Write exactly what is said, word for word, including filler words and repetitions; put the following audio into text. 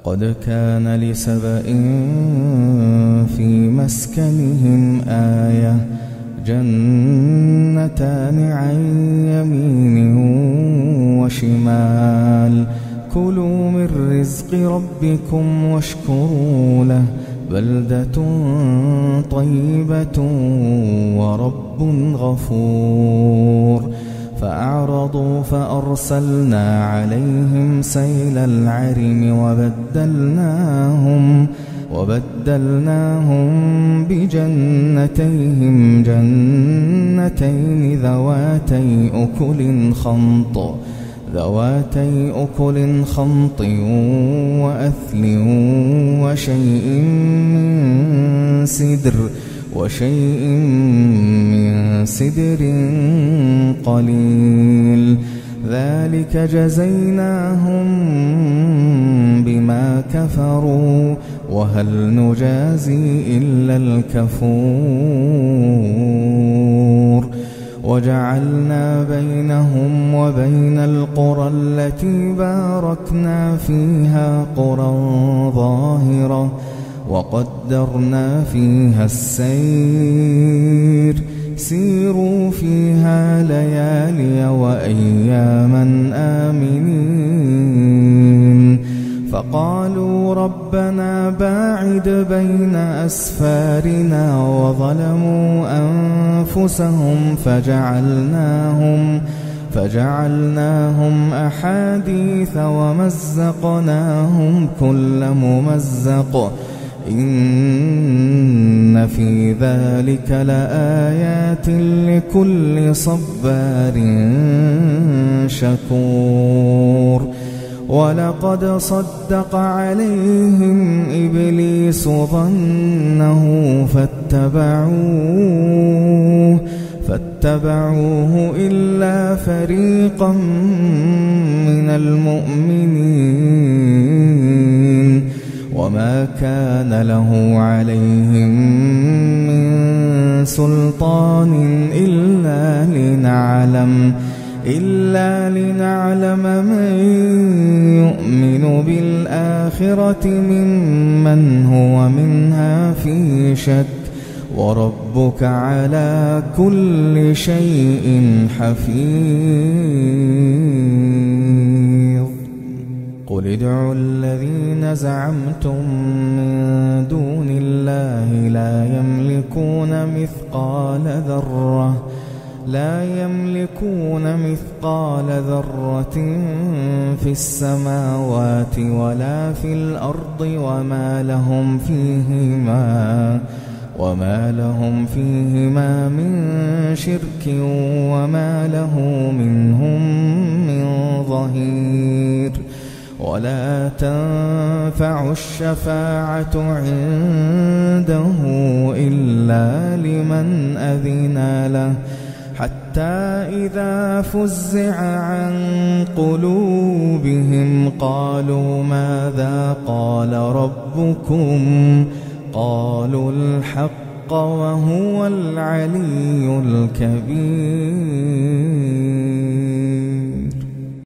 لقد كان لسبإ في مسكنهم آية جنتان عن يمين وشمال كلوا من رزق ربكم واشكروا له بلدة طيبة ورب غفور فأعرضوا فأرسلنا عليهم سيل العرم وبدلناهم وبدلناهم بجنتيهم جنتين ذواتي أكل خمط ذواتي أكل خمط وأثل وشيء من سدر وشيء من سدر قليل ذلك جزيناهم بما كفروا وهل نجازي إلا الكفور وجعلنا بينهم وبين القرى التي باركنا فيها قرى ظاهرة وقدرنا فيها السير سيروا فيها ليالي وأياما آمنين فقالوا ربنا باعد بين أسفارنا وظلموا أنفسهم فجعلناهم فجعلناهم أحاديث ومزقناهم كل ممزق إن في ذلك لآيات لكل صبار شكور ولقد صدق عليهم إبليس ظنه فاتبعوه فاتبعوه إلا فريقا من المؤمنين وما كان له عليهم من سلطان إلا لنعلم إلا لنعلم من يؤمن بالآخرة ممن هو منها في شك وربك على كل شيء حفيظ قل ادعوا الذين زعمتم من دون الله لا يملكون مثقال ذرة لا يملكون مثقال ذرة في السماوات ولا في الأرض وما لهم فيهما وما لهم فيهما من شرك وما له منهم من ظهير ولا تنفع الشفاعة عنده إلا لمن أذن له حتى إذا فزع عن قلوبهم قالوا ماذا قال ربكم قالوا الحق وهو العلي الكبير